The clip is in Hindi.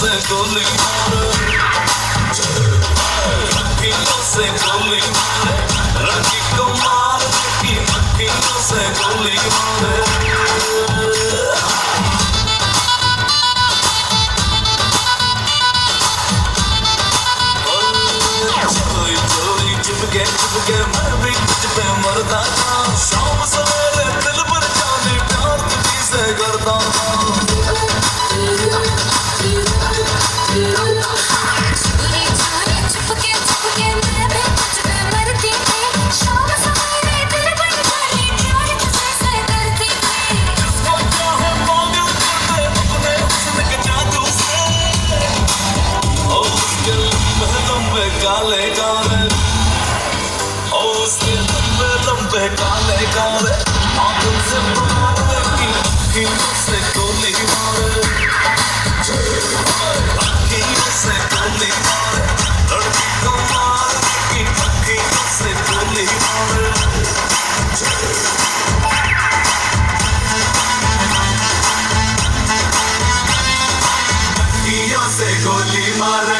से गोली मारे, अखियों से गोली मारे, लड़की को मार की अखियों से गोली मारे। चुपके मैं भी तुझ पे मरता था, शाम सवेरे दिल पर जाने प्यार तुझी से करता था। चुपके मैं भी तुझ पे मरती थी, शाम सवेरे दिल पर जाने प्यार तुझी से करती थी। जिसको चाहे पागल कर दे अपने हुस्न के जादू से, और उसके लंबे काले काले, उसके लंबे लंबे काले काले आंखों से मारे की अखियों से गोली मारे, अखियों से गोली मारे, लड़की को मार की अखियों से गोली मारे। अखियों से गोली मारे।